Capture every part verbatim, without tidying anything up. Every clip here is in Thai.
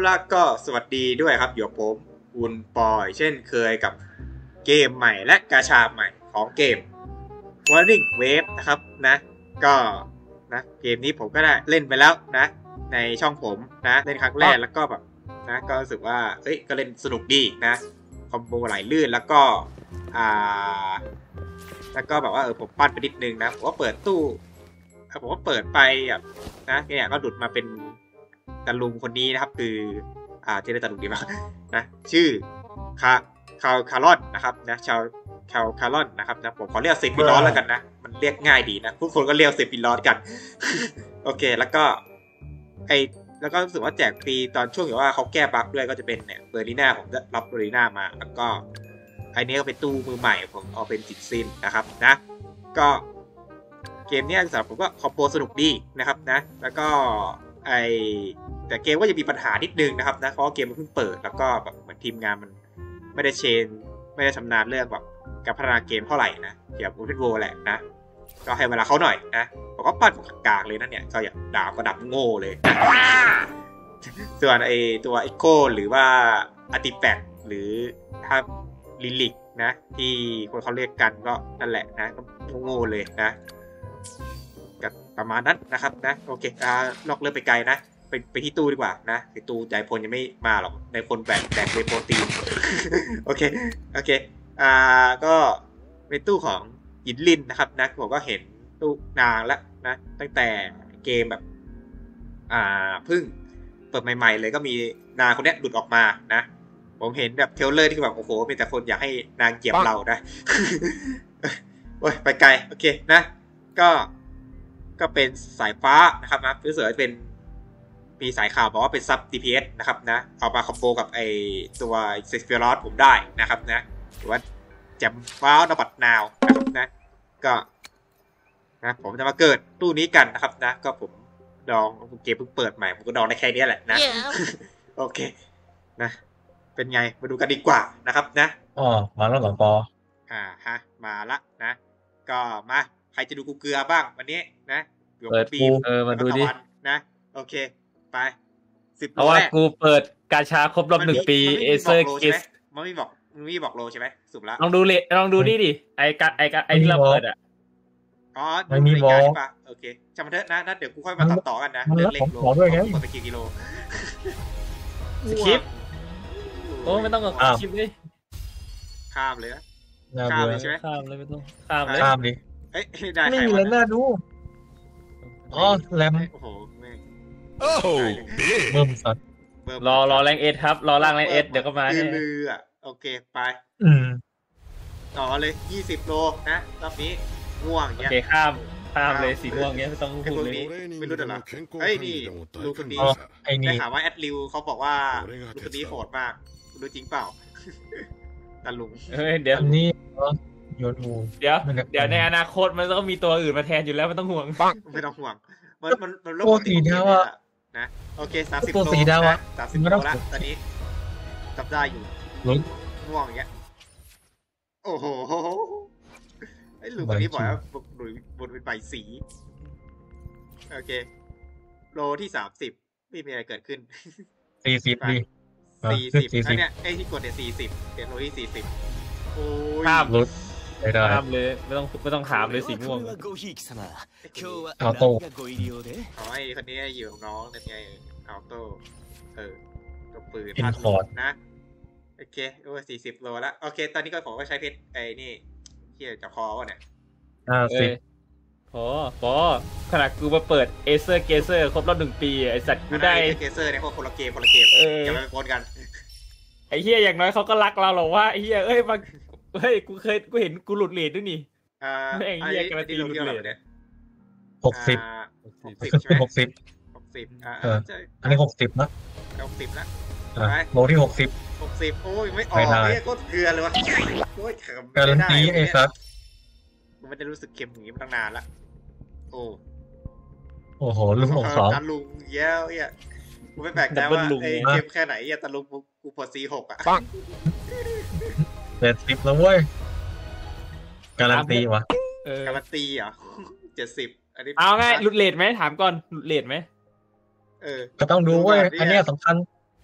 แล้วก็สวัสดีด้วยครับอยู่กับผมคุณปอยเช่นเคยกับเกมใหม่และกาชาใหม่ของเกม Warring Wave นะครับนะก็นะเกมนี้ผมก็ได้เล่นไปแล้วนะในช่องผมนะเล่นครั้งแรกแล้วก็แบบนะก็รู้สึกว่าเอ้ยก็เล่นสนุกดีนะคอมโบไหลลื่นแล้วก็อ่าแล้วก็แบบว่าเออผมปั้นไปนิดนึงนะผมก็เปิดตู้ผมก็เปิดไปแบบนะเนี่ยก็หลุดมาเป็นตะลุงคนนี้นะครับคืออ่าที่ได้ตะลุงดีมากนะชื่อคาคาคารอนนะครับนะชาวคาคารอนนะครับนะผมขอเรียกเซฟิลอสแล้วกันนะมันเรียกง่ายดีนะทุกคนก็เรียกเซฟิลอสกัน โอเคแล้วก็ไอแล้วก็รู้สึกว่าแจกฟรีตอนช่วงที่ว่าเขาแก้บั๊กด้วยก็จะเป็นเนี่ยเบอร์ลีน่าผมจะรับเบอร์ลีน่ามาแล้วก็ไอนี้ก็เป็นตู้มือใหม่ผมเอาเป็นสิทธิ์ซินนะครับนะก็เกมนี้สำหรับผมก็คอมโบสนุกดีนะครับนะแล้วก็ไอแต่เกมก็จะมีปัญหานิดนึงนะครับนะเพราะเกมมันเพิ่งเปิดแล้วก็แบบเหมือนทีมงานมันไม่ได้เชนไม่ได้ชำนาญเรื่องแบบการพัฒนาเกมเท่าไหร่นะเกี่ยวกับมูฟเฟนโวแหละนะก็ให้เวลาเขาหน่อยนะผมก็ปั้นกากเลยนะเนี่ยก็อย่าด่าก็ดับโง่เลยส่วนไอตัวไอโก้หรือว่าอาร์ติแฟกต์หรือถ้าลิลิกนะที่คนเขาเรียกกันก็นั่นแหละนะก็โง่เลยนะกับประมาณนั้นนะครับนะโอเคอ่านอกเรื่องไปไกลนะไปไปที่ตู้ดีกว่านะไอตู้ใจพลยังไม่มาหรอกในพลแบกแบกเวโปรตีน โอเคโอเคอ่าก็เป็นตู้ของยินลินนะครับนะผมก็เห็นตู้นางแล้วนะตั้งแต่เกมแบบอ่าพึ่งเปิดใหม่ๆเลยก็มีนางคนนี้หลุดออกมานะผมเห็นแบบเทรลเลอร์ที่แบบโอ้โหมีแต่คนอยากให้นางเกลียดเรานะ โอ้ยไปไกลโอเคนะก็ก็เป็นสายฟ้านะครับนะรู้สึกว่าเป็นมีสายข่าวบอกว่าเป็นซับ ดี พี เอส นะครับนะเอามาคอมโบกับไอตัวเซฟิลอสผมได้นะครับนะหรือว่าแจมฟ้าวนบัดนาวนะครับนะก็นะผมจะมาเกิดตู้นี้กันนะครับนะก็ผมดองเกมเพิ่งเปิดใหม่ผมก็ดองได้แค่นี้แหละนะ yeah. โอเคนะเป็นไงมาดูกันดีกว่านะครับนะอ๋อมาแล้วเหรอปออ่าฮะมาละนะก็มาใครจะดูกูเกลือบ้างวันนี้นะเปิดกูเออมาดูดินะโอเคไปสิบเพราะว่ากูเปิดกาชาครบรอบหนึ่งปีเอเซอร์กิสมันไม่บอกมันไม่บอกโลใช่ไหมสุดละลองดูเลยลองดูดิดิไอ้กาไอ้กาไอ้ที่เราเปิดอ่ะอ๋อไม่มีบอกโอเคจำเถอะนะนะเดี๋ยวกูค่อยมาตัดต่อกันนะเรื่องเล็กโลด้วยไงกดไปกี่กิโลสคริปโอ้ไม่ต้องกับคลิปดิข้ามเลยนะข้ามเลยใช่ไหมข้ามเลยไม่ต้องข้ามเลยข้ามดิเอ้ยได้ไม่มีเลยน่าดูอ๋อแรมโอ้โหโอ้โหเบิ่มสัตว์รอรอแรงเอสครับรอล่างแรงเอสเดี๋ยวก็มาเนี่ยลืออ่ะโอเคไปอืมต่อเลยยี่สิบโลนะรอบนี้ม่วงเงี้ยโอเคข้ามข้ามเลยสีม่วงเงี้ยไม่ต้องพูดเลยไม่รู้เดี๋ยวหรอเฮ้ยนี่ลูกคนนี้ได้ข่าวว่าแอดลิวเขาบอกว่าลูกคนนี้โหดมากรู้จริงเปล่าตาลุงเฮ้ยเดี๋ยวนี้โยนงูเดี๋ยวเดี๋ยวในอนาคตมันต้องมีตัวอื่นมาแทนอยู่แล้วไม่ต้องห่วงไม่ต้องห่วงมันมันมันโลกสีดาวอะนะโอเคสามสิบโลตัวสีดาวอะสามสิบโลแล้วตอนนี้จับได้อยู่ม่วงอย่างเงี้ยโอ้โหไอ้ลูกคนนี้บอกว่าหลุยบนเป็นใบสีโอเคโลที่สามสิบไม่มีอะไรเกิดขึ้นสี่สิบดิสี่สิบอันเนี้ยไอ้ที่กดเนี่ยสี่สิบเดี๋ยวโลที่สี่สิบโอ้ยข้ามรถไม่ได้ข้ามเลยไม่ต้องไม่ต้องถามเลยสีม่วงเอาโต้อ๋อไอ้คนนี้อยู่ของน้องนั่นไงเอาโต้เออตัวปืนพัดคอร์ดนะโอเคโอ้ยสี่สิบโลแล้วโอเคตอนนี้ก็ผมก็ใช้เพชรไอ้นี่เที่ยวจับคอวะเนี่ยห้าสิบโอ้ปอขนาดกูมาเปิดเอเซอร์เกเซอร์ครบรอบหนึ่งปีไอสัตว์กูได้เกเซอร์เนี่ยพวกคนละเกมคนละเกมอย่าไปโกนกันไอเฮียอย่างน้อยเขาก็รักเราหรอว่าไอเฮียเอ้ยมาเฮ้ยกูเคยกูเห็นกูหลุดเลทด้วยนี่อ่าไอเฮียการันตีหลุดเลทเนี่ยหกสิบหกสิบใช่ไหมหกสิบหกสิบอ่าอันนี้หกสิบนะหกสิบนะโลที่หกสิบหกสิบโอ้ยไม่ออกเนี่ยโคตรเกลือเลยวะโอ้ยเค็มการันตีไอ้สัสมันไม่ได้รู้สึกเค็มอย่างนี้มาตั้งนานละโอ้โอ้โหลุงหกสองตาลุงเย้ยอ่ะกูไม่แปลกใจว่าไอ้เค็มแค่ไหนอ่ะตาลุงกูพอซีหกอ่ะเจ็ดสิบแล้วเว้ยการันตีวะการันตีอ่ะเจ็ดสิบอันนี้เอาไงหลุดเลทไหมถามก่อนหลุดเลทไหมเออก็ต้องดูเว้ยอันนี้สำคัญ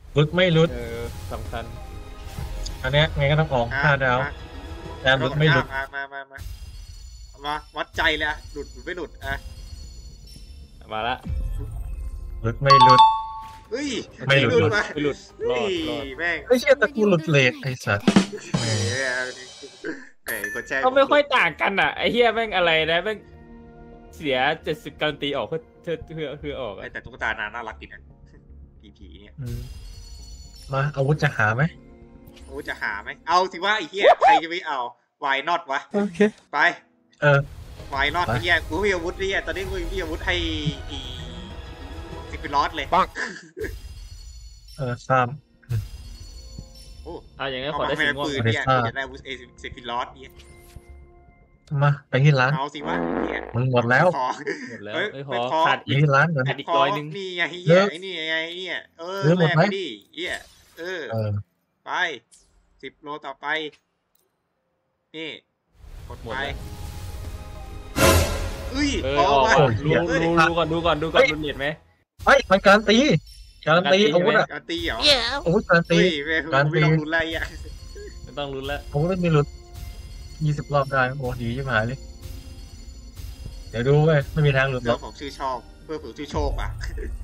หลุดไม่หลุดเออสำคัญอันเนี้ยไงก็ต้องออกอ่ะห้าดาวมาแต่หลุดไม่หลุดมามามามามาวัดใจเลยอะหลุดหรือไม่หลุดอ่ะมาละหลุดไม่หลุดเฮ้ยไม่หลุดมาไม่หลุดรเฮ้อย ดรอดแม่งไอ้เชี่ยแต่กูหลุดเลทไอ้สัตว์แหมแหมคนแช่ก็ไม่ค่อยต่างกันอ่ะไอ้เฮียแม่งอะไรนะแม่งเสียเจ็ดสิบการันตีออกเพื่อเพื่อเพื่อเพื่อออกอะแต่ตุ๊กตานาน่ารักดีนะผีผีเนี่ยอืมมาอาวุธจะหาไหมโอ้จะหาไหมเอาสิว่าไอ้เหี้ยใครจะไม่เอาวายนอตวะโอเคไปเออวายนอตไปไอ้เหี้ยกูมีอาวุธไอ้เหี้ยตอนนี้กูมีอาวุธให้อีสิบเป็นลอสเลยเออซ้โอ้อ่ะอย่างงั้นเอาขอมาได้แม่สีม่วงปืนขอได้เนี่ยซ่ากูจะได้อาวุธเอสิบเป็นลอสเนี่ยำมาไปที่ร้านเอาสิวะเนี่ยมึงหมดแล้วขอหมดแล้วเฮ้ยไม่พไม่อพอขาดไปอีกที่ร้านก่อนขาดอีกร้อยหนึ่งนี่ไงเหี้เลิยกไอ้นี่ไงเนี่ยเออเลิกหมดไหมแลกปดิเหี้ยเออเออไปสิบโลต่อไป นี่กดหมดไปแล้วเอ้ยเออพอออกว่ะก่อนเหี้ดูยดูดูก่อนดูก่อนดูก่อนดูเน็ตไหมเฮ้ยมันการันตีการันตีการันตีอาวุธอะการตีเหรออาวุธการันตีเฮ้ยแม่งการตีไม่ต้องรุนอะไรอ่ะไม่ต้องลุ้นแล้วอาวุธไม่มีหลุดยี่สิบรอบได้โอ้ดีชิบหายเลย เดี๋ยวดูเว้ยไม่มีทางหลุดหรเรื่ออกงของชื่อชอบเพื่อผมชื่อโชคอ่ะ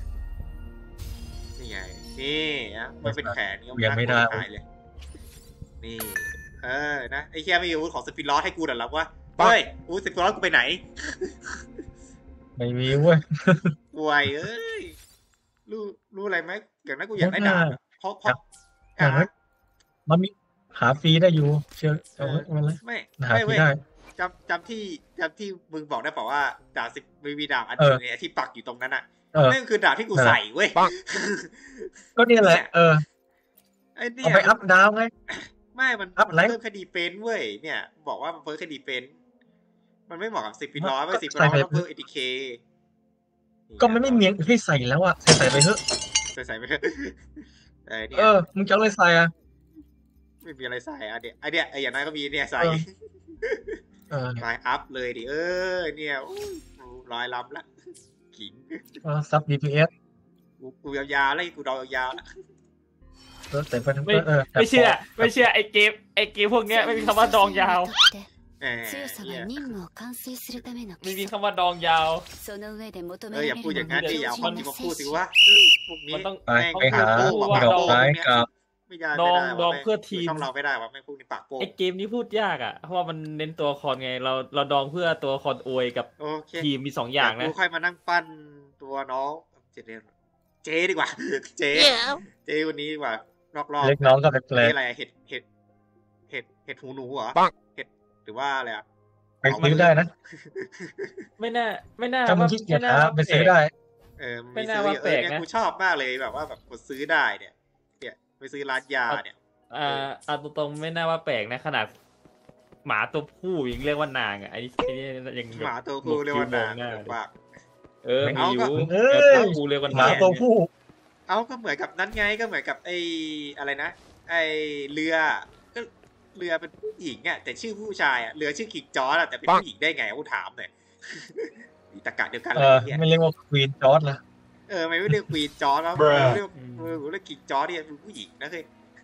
นี่ไง นี่นะมันเป็นแผนนี่ยังไม่ได้หายเลย นี่ เออ นะ ไอ้แค่ไม่มีอาวุธของสปินลอสให้กูหน่อยแล้ววะเฮ้ยอาวุธสปินลอสกูไปไหนไม่มีเว้ยป่วยเอ้ย รู้ รู้อะไรไหมอย่างนั้นกูอยากได้ดาบอะเพราะเพราะอย่างนั้น มันมีหาฟรีได้อยู่เชื่อเอาไว้มันเลยไม่หาไม่ฟรีเว้ยได้จำจำที่จำที่มึงบอกได้เปล่าว่าดาบสิบมีมีดาบอันเอนึองเนี่ยที่ปักอยู่ตรงนั้นอ่ะเออนั่นคือดาบที่กูเออใส่เว้ยก็นี่แหละ เออไอ้เนี่เอายไปอัพดาวไงไม่มันอัพมันแรงเพิ่มแค่ดีเฟนส์เว้ยเนี่ย บอกว่ามันเพิ่มแค่ดีเฟนส์มันไม่เหมาะกับสิบปีร้อยไม่สิบปีร้อยใส่ไปต้องเพิ่มเอทีเคก็มันไม่มีให้ใส่แล้วอะใส่ใส่ไปเถอะใส่ใส่ไปเถอะไอ้เนี่ยเออ มึงจะเอาอะไรใส่อะไม่มีอะไรใส่อะเดี๋ยวไอเนี้ยไออย่างนั้นก็มีเนี่ยใส่เออ เออไลน์อัพเลยดิเออเนี่ยอู้ร้อยลำละขิงเออซับ ดี พี เอสกูกูยาวๆแล้วกูเดายาวๆแล้วเออแต่ไปทั้งไม่เออไม่เชื่อ ไม่เชื่อไอ้เกมไอ้เกมพวกเนี้ยไม่มีคำว่าดองยาวแหม強さは任務を完遂するためのไม่基มี礎คำว่าดองยาวその上で求เอめอらอれย่าるพูดอย่างนั้นのดิはอย่า強มัน靭มาなพูดสิ戦士ว่าพวกนี้มันต้องไปแม่งไปหาปากโป้งดอกปากโป้งไม้เนี่ยกับไม่ได้ดองไม่ไดองเพื่อทีมช่องเราไม่ได้ว่าแม่งพวกนี้ปากโป้งไอ้เกมนี้พูดยากอ่ะเพราะว่ามันเน้นตัวละครไง เราเราดองเพื่อตัวละครอวยกับโอเคทีมมีสองอย่างแต่นะกูค่อยมานั่งปั้นตัวน้องเจเนเจดีกว่า เจเจวันนี้ดีกว่ารอบๆเล็กน้องก็แปลนี่กอะไรอะเห็ดเห็ดเห็ดเห็ดหูหนูเหรอเห็ดหรือว่าอะไรอ่ะๆไปซื้อได้นะไม่น่าไม่น่าถ้ามึงว่าขี้เกียจไม่น่าหาว่าไปซื้อได้เออไม่มีน่าซื้อว่าเยอะแปลกเนี่ยนะกูชอบมากเลยแบบว่าแบบกดซื้อได้เนี่ยเนี่ยไปซื้อร้านยาเนี่ยอ่าเอาตรงๆไม่น่าว่าแปลกนะขนาด หมาตัวผู้ยังเรียกว่านางอ่ะไอ้นี่ไอ้นี่ยังหมาตัวผู้เรียกว่านางหน้แบบว่าเออมีอยู่เอ้ยแต่ตัวผู้เรียกว่าหมานาตัวผู้เอาก็เหมือนกับนั้นไงก็เหมือนกับไอ้อะไรนะไอ้เรือก็เรือเป็นผู้หญิงอ่ะแต่ชื่อผู้ชายอ่ะเรือชื่อคิกจอร์ดอะแต่เป็นผู้หญิงได้ไงกูถามหน่อย อีตะกะเดียวกันเอเลยอเนี่ยไม่เรียกว่าควีนจอร์ดละเออไม่เรียกควีนจอร์ดแล้ว Bruh เรียกเออเรียกคิกจอร์ดเนี่ยเป็นผู้หญิงนะเคย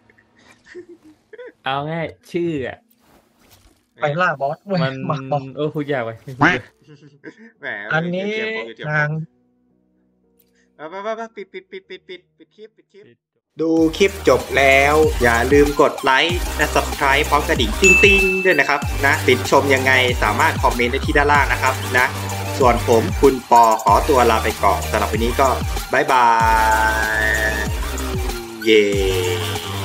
เอาง่ายชื่ออ่ะไปล่าบอสเว้ยมันมาบอกเออพูดยากไปไม่พูดเลยแหมอันนี้เทียบผมอยู่เทียบผมทางไปไปไปปิดปิดปิดปิดปิดปิดคลิปปิดคลิปดูคลิปจบแล้วอย่าลืมกดไลค์และ Subscribe พร้อมกระดิ่งติ้งๆด้วยนะครับนะติดชมยังไงสามารถคอมเมนต์ได้ที่ด้านล่างนะครับนะส่วนผมคุณปอขอตัวลาไปก่อนสำหรับวันนี้ก็บ๊ายบายเย้